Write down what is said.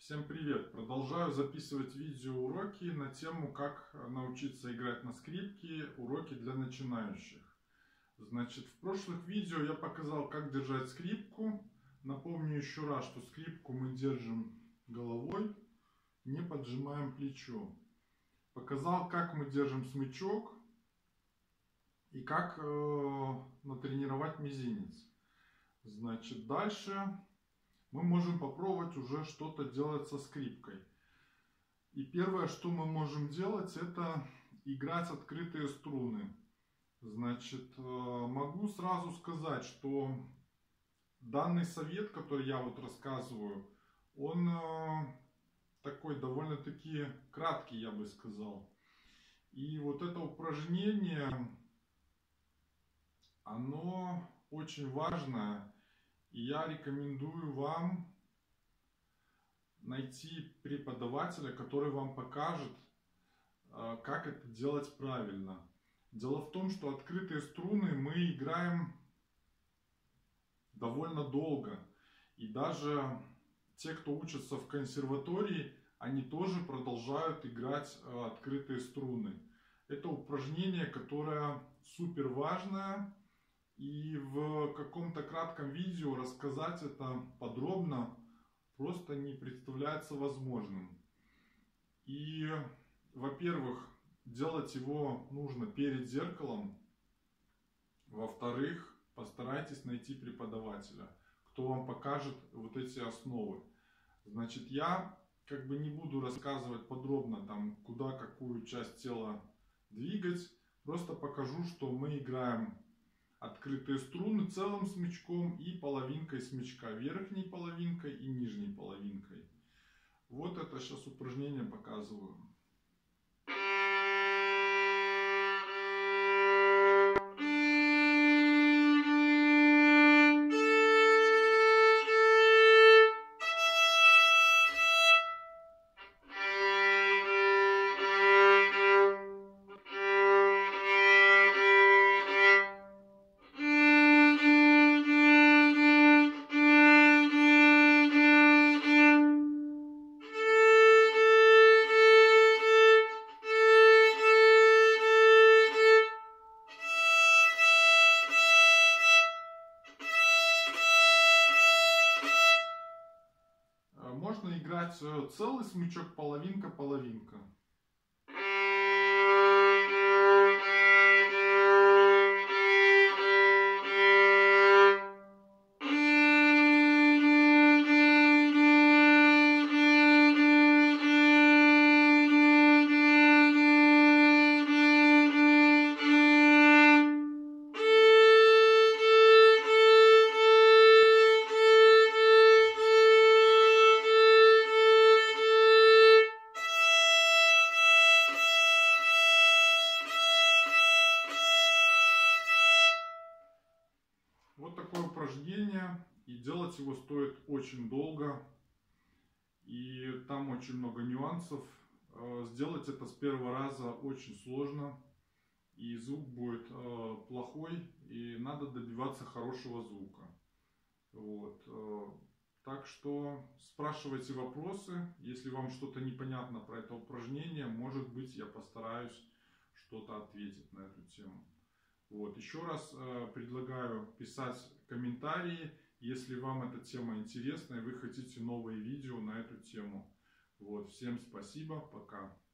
Всем привет! Продолжаю записывать видеоуроки на тему, как научиться играть на скрипке, уроки для начинающих. Значит, в прошлых видео я показал, как держать скрипку. Напомню еще раз, что скрипку мы держим головой, не поджимаем плечо. Показал, как мы держим смычок и как натренировать мизинец. Значит, дальше мы можем попробовать уже что-то делать со скрипкой. И первое, что мы можем делать, это играть открытые струны. Значит, могу сразу сказать, что данный совет, который я вот рассказываю, он такой довольно-таки краткий, я бы сказал. И вот это упражнение, оно очень важное. И я рекомендую вам найти преподавателя, который вам покажет, как это делать правильно. Дело в том, что открытые струны мы играем довольно долго. И даже те, кто учатся в консерватории, они тоже продолжают играть открытые струны. Это упражнение, которое супер важное. И в каком-то кратком видео рассказать это подробно просто не представляется возможным. И, во-первых, делать его нужно перед зеркалом. Во-вторых, постарайтесь найти преподавателя, кто вам покажет вот эти основы. Значит, я как бы не буду рассказывать подробно, там, куда какую часть тела двигать. Просто покажу, что мы играем открытые струны целым смычком и половинкой смычка, верхней половинкой и нижней половинкой. Вот это сейчас упражнение показываю. Можно играть целый смычок, половинка-половинка. Вот такое упражнение, и делать его стоит очень долго, и там очень много нюансов. Сделать это с первого раза очень сложно, и звук будет плохой, и надо добиваться хорошего звука. Вот. Так что спрашивайте вопросы, если вам что-то непонятно про это упражнение, может быть, я постараюсь что-то ответить на эту тему. Вот. Еще раз предлагаю писать комментарии, если вам эта тема интересна и вы хотите новые видео на эту тему. Вот. Всем спасибо, пока.